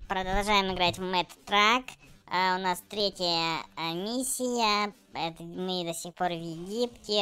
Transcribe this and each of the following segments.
Продолжаем играть в Mad Truck. У нас третья миссия. Мы до сих пор в Египте.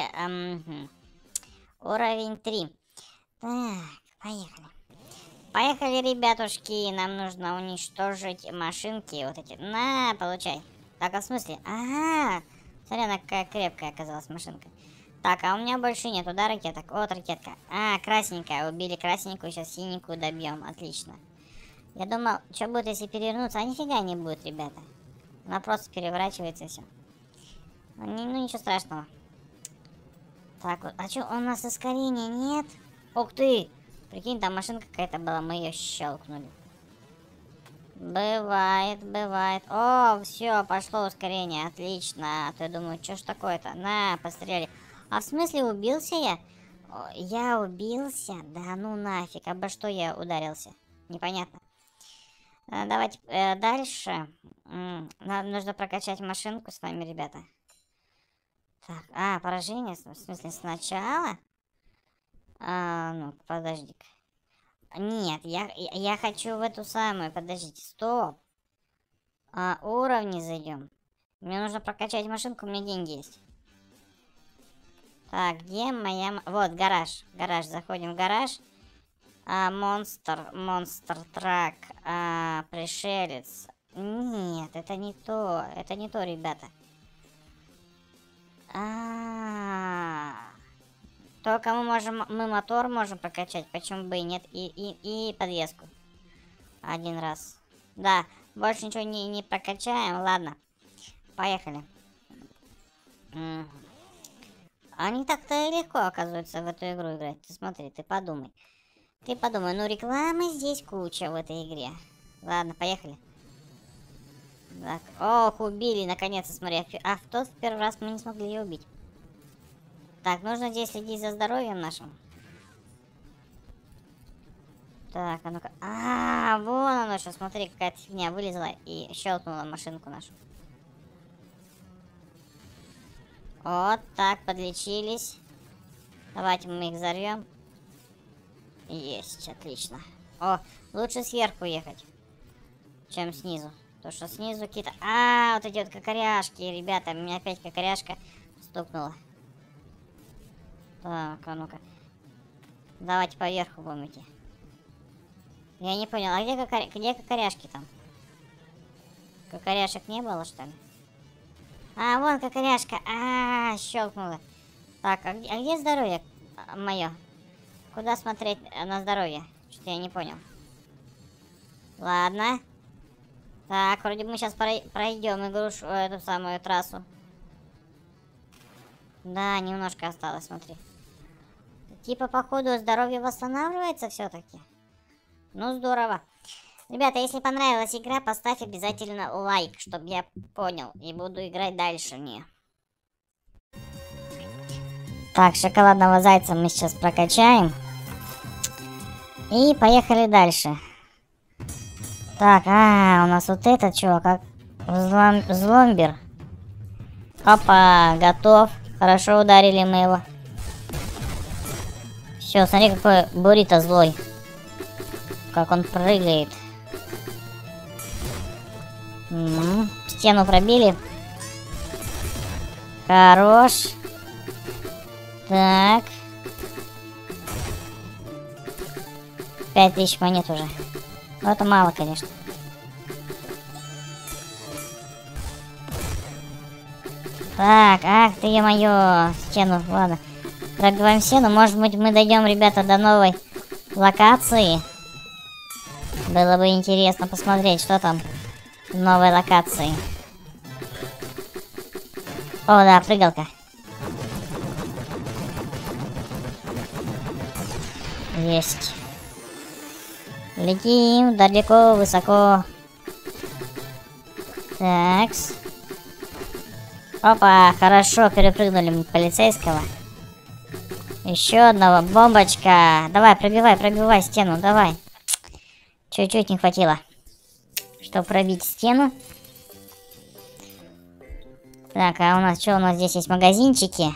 Уровень 3. Так, поехали. Поехали, ребятушки. Нам нужно уничтожить машинки. Вот эти. На, получай. Так, а в смысле? Ага. Смотри, она какая крепкая оказалась машинка. Так, а у меня больше нету, да, ракеток? Вот ракетка. А, красненькая. Убили красненькую, сейчас синенькую добьем. Отлично. Я думал, что будет, если перевернуться, а нифига не будет, ребята. Она просто переворачивается и все. Ну, ничего страшного. Так вот, а что, у нас ускорения нет? Ух ты! Прикинь, там машинка какая-то была, мы ее щелкнули. Бывает, бывает. О, все, пошло ускорение, отлично. А то я думаю, что ж такое-то? На, постреляли. А в смысле, убился я? О, я убился? Да ну нафиг, обо что я ударился? Непонятно. Давайте дальше. Нам нужно прокачать машинку с вами, ребята. Так, поражение, в смысле, сначала? Ну, подожди-ка. Нет, я хочу в эту самую, подождите, стоп. Уровни зайдем. Мне нужно прокачать машинку, у меня деньги есть. Так, где моя... Вот, гараж. Гараж, заходим в гараж. Монстр трак, пришелец. Нет, это не то, ребята. Только мы мотор можем прокачать, почему бы и нет, и подвеску. Один раз. Да, больше ничего не прокачаем, ладно. Поехали. Они так-то легко, оказывается, в эту игру играть. Ты смотри, ты подумай. Ну рекламы здесь куча в этой игре. Ладно, поехали. Так, ох, убили, наконец-то, смотри. А в тот первый раз мы не смогли ее убить. Так, нужно здесь следить за здоровьем нашим. Так, а ну-ка. Вон оно что, смотри, какая-то фигня вылезла и щелкнула машинку нашу. Вот так, подлечились. Давайте мы их взорвем. Есть, отлично. О, лучше сверху ехать, чем снизу. То что снизу какие-то... вот эти вот кокоряшки, ребята. Меня опять кокоряшка стукнула. Так, а ну-ка. Давайте поверху будем идти. Я не понял, где кокоряшки там? Кокоряшек не было, что ли? Вон кокоряшка. Щелкнула. Так, а где здоровье мое? Куда смотреть на здоровье? Что-то я не понял. Ладно. Так, вроде мы сейчас пройдем эту самую трассу. Да, немножко осталось, смотри. Типа, походу, здоровье восстанавливается все-таки. Ну, здорово. Ребята, если понравилась игра, поставь обязательно лайк, чтобы я понял. И буду играть дальше в нее. Так, шоколадного зайца мы сейчас прокачаем. И поехали дальше. Так, у нас вот этот чувак, как взломбер. Опа, готов. Хорошо ударили мы его. Все, смотри, какой буррито злой. Как он прыгает. Стену пробили. Хорош. Так. 5000 монет уже. Но это мало, конечно. Так, ах ты, ё-моё, стену, ладно. Пробиваем стену, может быть мы дойдем, ребята, до новой локации. Было бы интересно посмотреть, что там в новой локации. О, да, прыгалка. Есть. Летим далеко, высоко. Такс. Опа, хорошо, перепрыгнули полицейского. Еще одного, бомбочка. Давай, пробивай стену, давай. Чуть-чуть не хватило, чтобы пробить стену. Так, а у нас что? У нас здесь есть магазинчики.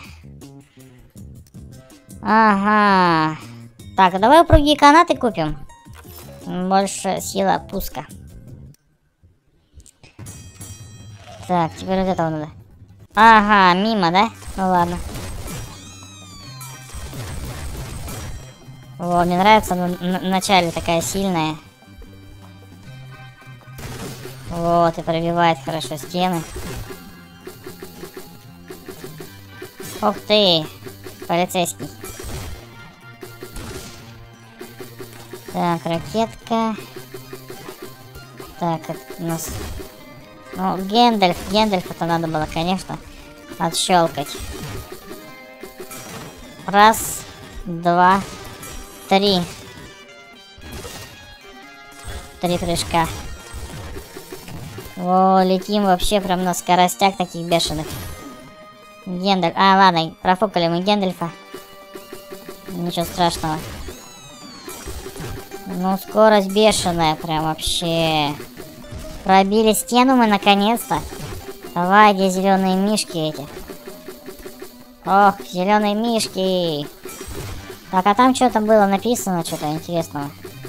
Ага. Так, а давай упругие канаты купим. Больше сила пуска. Так, теперь вот этого надо. Ага, мимо, да? Ну ладно. О, мне нравится в начале такая сильная. Вот, и пробивает хорошо стены. Ух ты, полицейский. Так, ракетка. Так, у нас... Ну, Гендальфа-то надо было, конечно, отщелкать. Раз, два, три. 3 прыжка. О, летим вообще прям на скоростях таких бешеных. Гендальф. А, ладно, профукали мы Гендальфа. Ничего страшного. Ну, скорость бешеная прям вообще. Пробили стену мы наконец-то. Давай, где зеленые мишки эти? Ох, зеленые мишки. Так, а там что-то было написано, что-то интересного.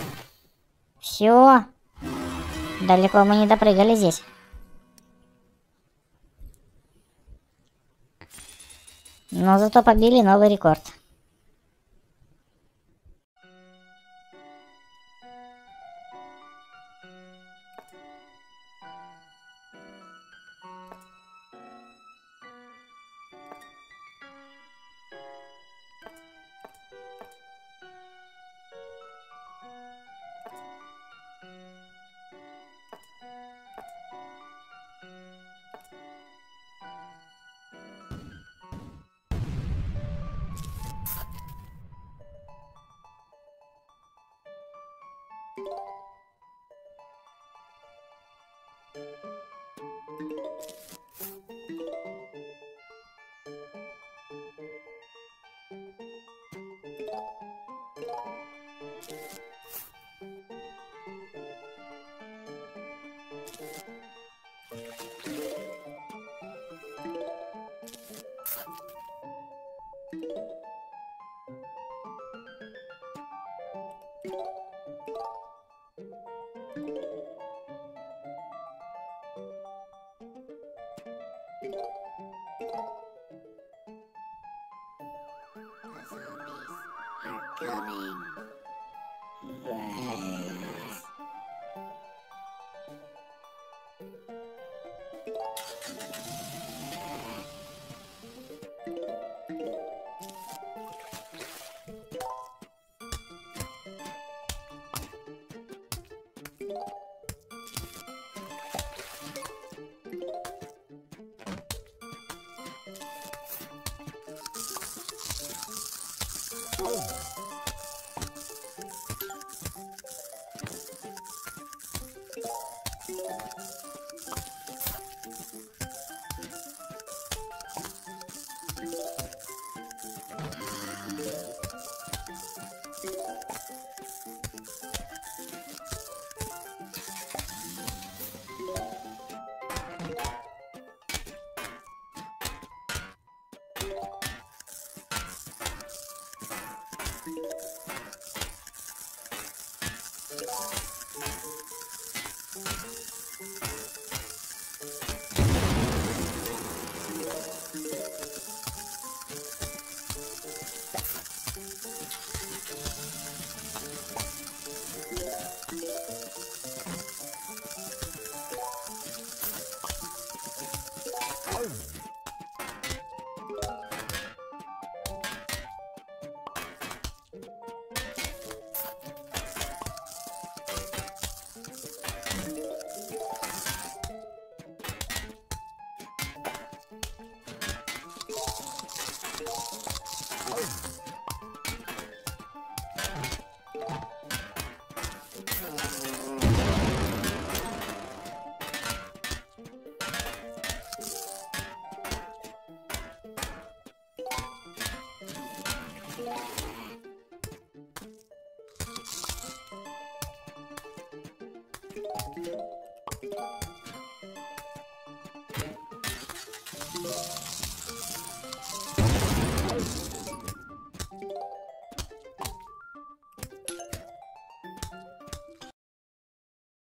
Все. Далеко мы не допрыгали здесь. Но зато побили новый рекорд. The zombies are coming.